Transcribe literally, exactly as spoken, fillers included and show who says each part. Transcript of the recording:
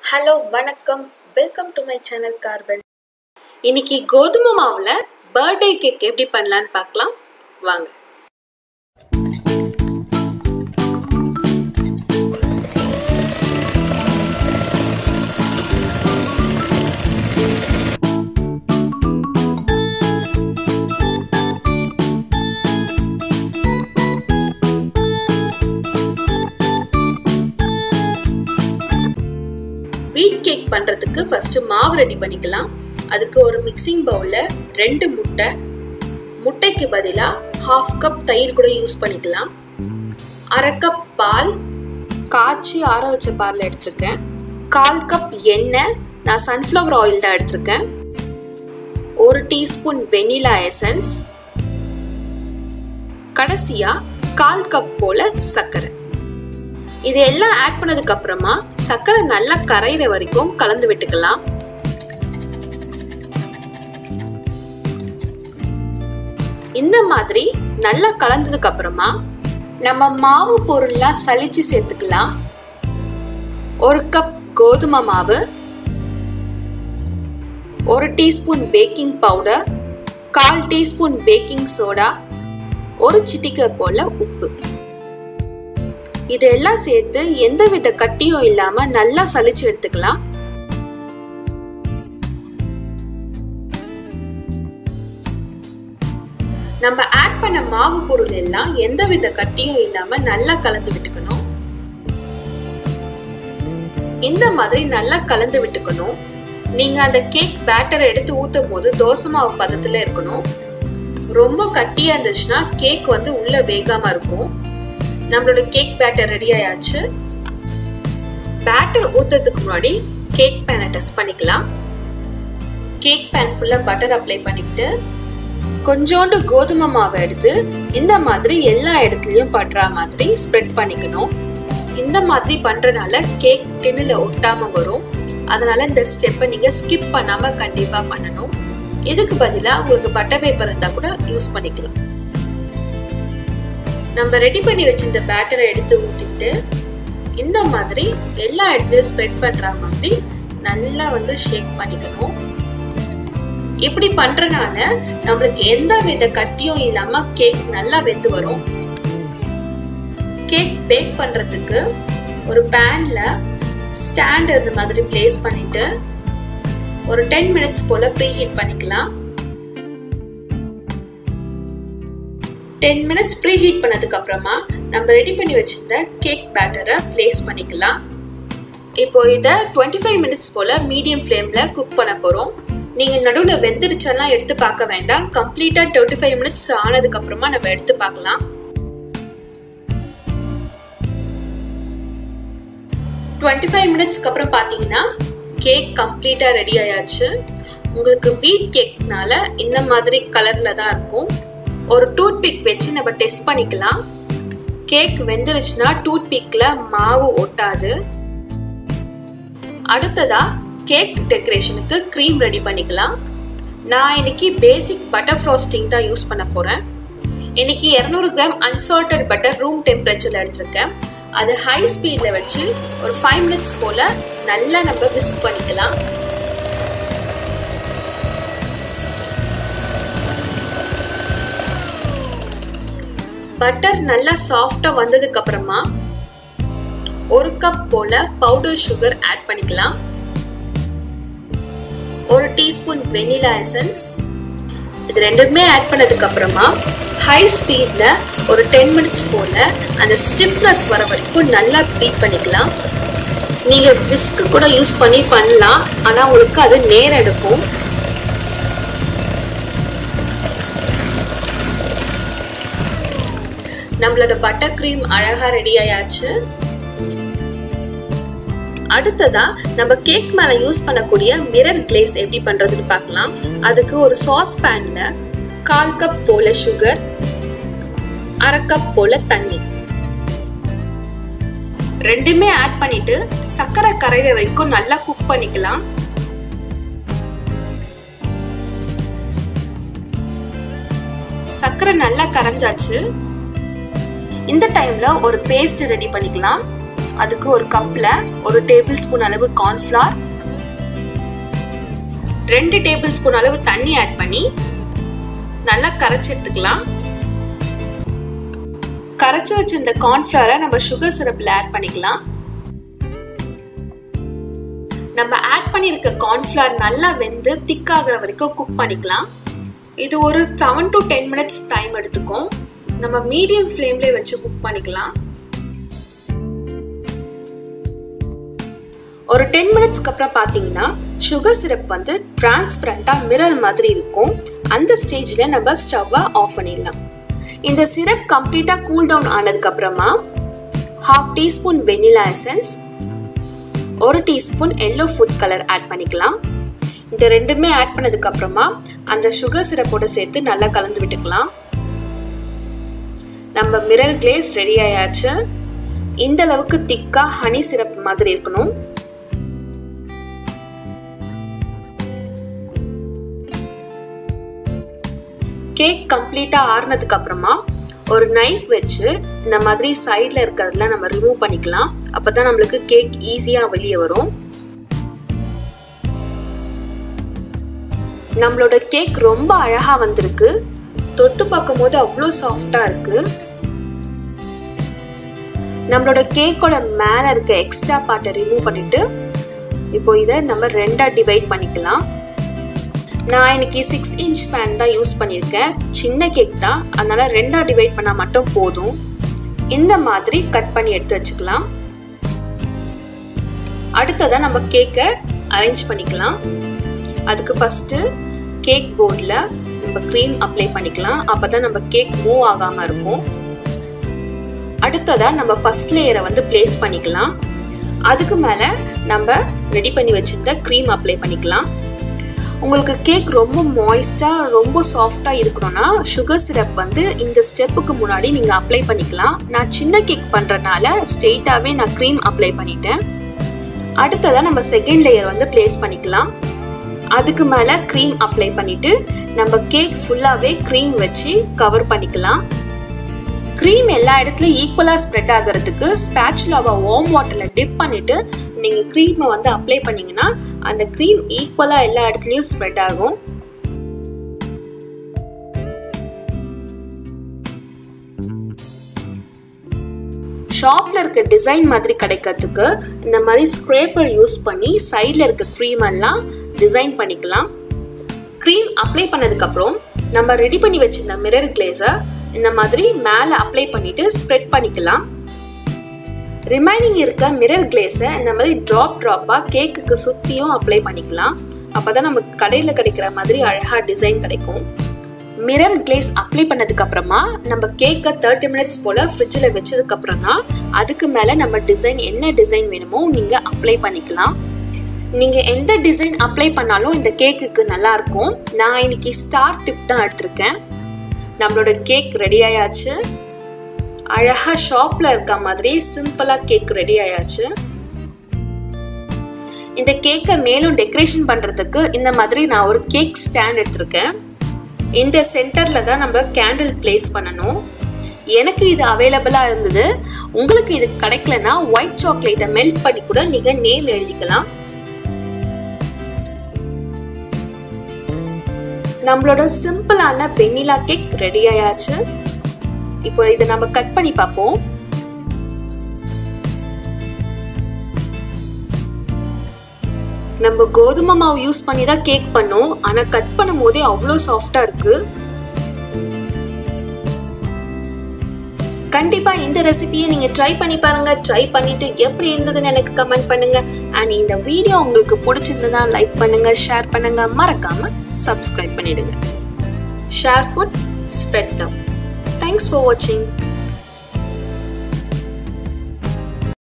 Speaker 1: Hello வணக்கம், welcome to my channel carbon. இன்னைக்கு கோதுமை மாவுல பர்த்டே கேக் எப்படி பண்ணலான்னு பார்க்கலாம் வாங்க. வீட் கேக் பண்ணுறதுக்கு ஃபஸ்ட்டு மாவு ரெடி பண்ணிக்கலாம். அதுக்கு ஒரு மிக்சிங் பவுலில் ரெண்டு முட்டை, முட்டைக்கு பதிலாக ஹாஃப் கப் தயிர் கூட யூஸ் பண்ணிக்கலாம். அரை கப் பால், காய்ச்சி ஆற வச்ச பாலில் எடுத்திருக்கேன். கால் கப் எண்ணெய், நான் சன்ஃப்ளவர் ஆயில் தான் எடுத்திருக்கேன். ஒரு டீஸ்பூன் வெனிலா எசன்ஸ், கடைசியாக கால் கப் போல் சர்க்கரை. இது எல்லாம் ஆட் பண்ணதுக்கு அப்புறமா சர்க்கரை நல்லா கரையிற வரைக்கும் கலந்து விட்டுக்கலாம். இந்த மாதிரி நல்லா கலந்ததுக்கு அப்புறமா நம்ம மாவு பொருள்லாம் சலிச்சு சேர்த்துக்கலாம். ஒரு கப் கோதுமை மாவு, ஒரு டீஸ்பூன் பேக்கிங் பவுடர், கால் டீஸ்பூன் பேக்கிங் சோடா, ஒரு சிட்டிகை போல உப்பு. இதெல்லாம் சேர்த்து எந்தவித கட்டியும் இல்லாம நல்லா சலிச்சு எடுத்துக்கலாம். நம்ம ஆட் பண்ண மாவு பொருள் எல்லாம் எந்தவித கட்டியும் இல்லாம நல்லா கலந்து விட்டுக்கணும். இந்த மாதிரி நல்லா கலந்து விட்டுக்கணும். நீங்க அந்த கேக் பேட்டரை எடுத்து ஊத்தும் போது தோசை மாவு பதத்துல இருக்கணும். ரொம்ப கட்டியா இருந்துச்சுன்னா கேக் வந்து உள்ள வேகாம இருக்கும். நம்மளோட கேக் பேட்டர் ரெடி ஆயாச்சு. பேட்டர் ஊத்துறதுக்கு முன்னாடி கேக் பேனை டஸ்ட் பண்ணிக்கலாம். கேக் பேன் ஃபுல்லா பட்டர் அப்ளை பண்ணிட்டு கொஞ்சோண்டு கோதுமை மாவை எடுத்து இந்த மாதிரி எல்லா இடத்துலயும் படுற மாதிரி ஸ்ப்ரெட் பண்ணிக்கணும். இந்த மாதிரி பண்றதுனால கேக் டின்னுல ஒட்டாம வரும். அதனால இந்த ஸ்டெப்பை நீங்க ஸ்கிப் பண்ணாம கண்டிப்பா பண்ணணும். இதுக்கு பதிலா உங்களுக்கு பட்டர் பேப்பர் இருந்தா கூட யூஸ் பண்ணிக்கலாம். நம்ம ரெடி பண்ணி வச்சிருந்த பேட்டரை எடுத்து ஊற்றிட்டு இந்த மாதிரி எல்லா இடத்துலையும் ஸ்ப்ரெட் பண்ற மாதிரி நல்லா வந்து ஷேக் பண்ணிக்கணும். இப்படி பண்றதுனால நம்மளுக்கு எந்த வித கட்டியும் இல்லாம கேக் நல்லா வெந்து வரும். கேக் பேக் பண்றதுக்கு ஒரு பேன்ல ஸ்டாண்ட் இந்த மாதிரி பிளேஸ் பண்ணிட்டு ஒரு டென் மினிட்ஸ் போல ப்ரீ ஹீட் பண்ணிக்கலாம். டென் மினிட்ஸ் ப்ரீ ஹீட் பண்ணதுக்கு அப்புறமா நம்ம ரெடி பண்ணி வச்சிருந்த கேக் பேட்டரை பிளேஸ் பண்ணிக்கலாம். இப்போ இதை டுவெண்ட்டி ஃபைவ் மினிட்ஸ் போல மீடியம் ஃப்ளேம்ல குக் பண்ண போறோம். நீங்க நடுவில் வெந்துடுச்செல்லாம் எடுத்து பார்க்க வேண்டாம். கம்ப்ளீட்டா டுவெண்ட்டி ஃபைவ் மினிட்ஸ் ஆனதுக்கு அப்புறமா நம்ம எடுத்து பார்க்கலாம். டுவெண்ட்டி ஃபைவ் மினிட்ஸ்க்கு அப்புறம் பார்த்தீங்கன்னா கேக் கம்ப்ளீட்டா ரெடி ஆயாச்சு. உங்களுக்கு வீட் கேக்னால இந்த மாதிரி கலர்ல தான் இருக்கும். ஒரு டூத் பிக் வச்சு நம்ம டெஸ்ட் பண்ணிக்கலாம். கேக் வெந்துருச்சுன்னா டூத் பிக்ல மாவு ஒட்டாது. அடுத்ததா கேக் டெக்கரேஷனுக்கு க்ரீம் ரெடி பண்ணிக்கலாம். நான் இன்னைக்கு பேசிக் பட்டர் ஃப்ராஸ்டிங் தான் யூஸ் பண்ண போறேன். இன்னைக்கு இருநூறு கிராம் அன்சால்டட் பட்டர் ரூம் டெம்பரேச்சர்ல எடுத்திருக்கேன். அது ஹை ஸ்பீட்ல வச்சு ஒரு ஃபைவ் மினிட்ஸ் போல நல்லா நம்ம விஸ்க் பண்ணிக்கலாம். பட்டர் நல்லா சாஃப்டா வந்ததுக்கு அப்புறமா ஒரு கப் போல பவுடர் சுகர் ஆட் பண்ணிக்கலாம். ஒரு டீஸ்பூன் வெனிலா எசன்ஸ். இது ரெண்டுமே ஆட் பண்ணதுக்கு அப்புறமா ஹை ஸ்பீட்ல ஒரு டென் மினிட்ஸ் போல அந்த ஸ்டிஃப்னஸ் வர வரைக்கும் நல்லா பீட் பண்ணிக்கலாம். நீங்க விஸ்க் கூட யூஸ் பண்ணி பண்ணலாம், ஆனா உங்களுக்கு அது நேரம் எடுக்கும். நம்மளோட பட்டர் கிரீம் அழகா ரெடி ஆயாச்சு. அடுத்ததா நம்ம கேக் மேல யூஸ் பண்ணக்கூடிய மிரர் கிளேஸ் எப்படி பண்றதுன்னு பார்க்கலாம். அதுக்கு ஒரு சாஸ் பேன்ல கால் கப் போல சுகர், அரை கப் போல தண்ணி ரெண்டுமே ஆட் பண்ணிட்டு சர்க்கரை கரையிற வரைக்கும் நல்லா குக் பண்ணிக்கலாம். சர்க்கரை நல்லா கரைஞ்சாச்சு. இந்த டைம்ல ஒரு பேஸ்ட் ரெடி பண்ணிக்கலாம். அதுக்கு ஒரு கப்ல ஒரு டேபிள் ஸ்பூன் அளவு கார்ன்ஃப்ளவர், ரெண்டு டேபிள் ஸ்பூன் அளவு தண்ணி ஆட் பண்ணி நல்லா கரைச்சி எடுத்துக்கலாம். கரைச்சி வச்ச இந்த கார்ன்ஃப்ளவரை நம்ம சுகர் சிரப்ல ஆட் பண்ணிக்கலாம். நம்ம ஆட் பண்ணியிருக்க கார்ன்ஃப்ளவர் நல்லா வெந்து திக் ஆகுற வரைக்கும் குக் பண்ணிக்கலாம். இது ஒரு seven to ten minutes time எடுத்துக்கும். நம்ம மீடியம் ஃப்ளேம்ல வச்சு குக் பண்ணிக்கலாம். ஒரு டென் மினிட்ஸ்க்கு அப்புறம் பார்த்தீங்கன்னா சுகர் சிரப் வந்து டிரான்ஸ்பரண்டா மிரர் மாதிரி இருக்கும். அந்த ஸ்டேஜ்ல நம்ம ஸ்டவ்வை ஆஃப் பண்ணிடலாம். இந்த சிரப் கம்ப்ளீட்டா கூல் டவுன் ஆனதுக்கு அப்புறமா ஹாஃப் டீஸ்பூன் வெனிலா எசன்ஸ், ஒரு teaspoon yellow food colour add பண்ணிக்கலாம். இந்த ரெண்டுமே ஆட் பண்ணதுக்கு அப்புறமா அந்த சுகர் சிரப்போட சேர்த்து நல்லா கலந்து விட்டுக்கலாம். நம்ம மிரர் கிளேஸ் ரெடி ஆயாச்சு. இந்த அளவுக்கு திக்கா ஹனி சிரப் மாதிரி இருக்கணும். கேக் கம்ப்ளீட்டா ஆறுனதுக்கு அப்புறமா ஒரு நைஃப் வச்சு இந்த மாதிரி சைட்ல இருக்கிறதுல நம்ம ரிமூவ் பண்ணிக்கலாம். அப்பதான் நம்மளுக்கு கேக் ஈஸியா வெளியே வரும். நம்மளோட கேக் ரொம்ப அழகா வந்திருக்கு. தொட்டு பார்க்கும் போது அவ்வளோ சாஃப்டா இருக்கு. நம்மளோட கேக்கோட மேல இருக்க எக்ஸ்ட்ரா பார்ட்டை ரிமூவ் பண்ணிட்டு இப்போ இதை நம்ம ரெண்டா டிவைட் பண்ணிக்கலாம். நான் இன்னைக்கு சிக்ஸ் இன்ச் பேன் தான் யூஸ் பண்ணியிருக்கேன். சின்ன கேக் தான், அதனால ரெண்டா டிவைட் பண்ணா மட்டும் போதும். இந்த மாதிரி கட் பண்ணி எடுத்து வச்சுக்கலாம். அடுத்ததா நம்ம கேக்கை அரேஞ்ச் பண்ணிக்கலாம். அதுக்கு ஃபர்ஸ்ட் கேக் போர்டில் நம்ம க்ரீம் அப்ளை பண்ணிக்கலாம். அப்பதான் நம்ம கேக் மூவ் ஆகாம இருக்கும். அடுத்ததா நம்ம ஃபர்ஸ்ட் லேயரை வந்து பிளேஸ் பண்ணிக்கலாம். அதுக்கு மேல நம்ம ரெடி பண்ணி வச்சிருந்த க்ரீம் அப்ளை பண்ணிக்கலாம். உங்களுக்கு கேக் ரொம்ப மாய்ஸ்டா ரொம்ப சாஃப்டா இருக்கணும்னா சுகர் சிரப் வந்து இந்த ஸ்டெப்புக்கு முன்னாடி நீங்க அப்ளை பண்ணிக்கலாம். நான் சின்ன கேக் பண்றதுனால ஸ்ட்ரெயிட்டாவே நான் க்ரீம் அப்ளை பண்ணிட்டேன். அடுத்ததா நம்ம செகண்ட் லேயர் வந்து பிளேஸ் பண்ணிக்கலாம். அதுக்கு மேல க்ரீம் அப்ளை பண்ணிட்டு நம்ம கேக் ஃபுல்லாவே க்ரீம் வச்சு கவர் பண்ணிக்கலாம். க்ரீம் எல்லா இடத்துலயும் ஈக்குவலா ஸ்ப்ரெட் ஆகிறதுக்கு ஸ்பேச்சுலாவை வார்ம் வாட்டர்ல டிப் பண்ணிட்டு நீங்க க்ரீமை வந்து அப்ளை பண்ணீங்கன்னா அந்த க்ரீம் ஈக்குவலா எல்லா இடத்துலயும் ஸ்ப்ரெட் ஆகும். ஷாப்ல இருக்க டிசைன் மாதிரி கிடைக்கிறதுக்கு இந்த மாதிரி ஸ்க்ரேப்பர் யூஸ் பண்ணி சைட்ல இருக்க க்ரீம் எல்லாம் டிசைன் பண்ணிக்கலாம். க்ரீம் அப்ளை பண்ணதுக்கு அப்புறம் நம்ம ரெடி பண்ணி வச்சிருந்த மிரர் கிளேஸை இந்த மாதிரி மேலே அப்ளை பண்ணிட்டு ஸ்ப்ரெட் பண்ணிக்கலாம். ரிமைனிங் இருக்க மிரர் கிளேஸை இந்த மாதிரி ட்ராப் ட்ராப்பா கேக்குக்கு சுத்தியும் அப்ளை பண்ணிக்கலாம். அப்பதான் நமக்கு கடையில் கிடைக்கிற மாதிரி அழகா டிசைன் கிடைக்கும். மிரர் கிளேஸ் அப்ளை பண்ணதுக்கு அப்புறமா நம்ம கேக்கை தேர்ட்டி மினிட்ஸ் போல ஃப்ரிட்ஜில் வச்சதுக்கு அப்புறம் தான் அதுக்கு மேலே நம்ம டிசைன் என்ன டிசைன் வேணுமோ நீங்க அப்ளை பண்ணிக்கலாம். நீங்க எந்த டிசைன் அப்ளை பண்ணாலும் இந்த கேக்குக்கு நல்லா இருக்கும். நான் இன்னைக்கு ஸ்டார் டிப் தான் எடுத்திருக்கேன். நம்மளோட கேக் ரெடி ஆயாச்சு. அழகா ஷாப்ல இருக்க மாதிரி சிம்பிளா கேக் ரெடி ஆயாச்சு. இந்த கேக்கை மேலும் டெக்கரேஷன் பண்றதுக்கு இந்த மாதிரி நான் ஒரு கேக் ஸ்டாண்ட் எடுத்திருக்கேன். இந்த சென்டர்ல தான் நம்ம கேண்டில் பிளேஸ் பண்ணணும். எனக்கு இது அவைலபிளா இருந்தது. உங்களுக்கு இது கிடைக்கலன்னா ஒயிட் சாக்லேட்டை மெல்ட் பண்ணி கூட நீங்க நேம் எழுதிக்கலாம். நம்மளோட சிம்பிளான வெனிலா கேக் ரெடி ஆயாச்சு. இப்போ இதை நம்ம கட் பண்ணி பார்ப்போம். நம்ம கோதுமை மாவு யூஸ் பண்ணி தான் கேக் பண்ணோம். ஆனா கட் பண்ணும் போதே அவ்வளோ சாஃப்டா இருக்கு. கண்டிப்பா இந்த ரெசிபியை நீங்க ட்ரை பண்ணி பாருங்க. ட்ரை பண்ணிட்டு எப்படி இருந்ததுன்னு எனக்கு கமெண்ட் பண்ணுங்க. அண்ட் இந்த வீடியோ உங்களுக்கு பிடிச்சிருந்ததா லைக் பண்ணுங்க, ஷேர் பண்ணுங்க, மறக்காம சப்ஸ்கிரைப் பண்ணிடுங்க. Share food, spread love. Thanks for watching.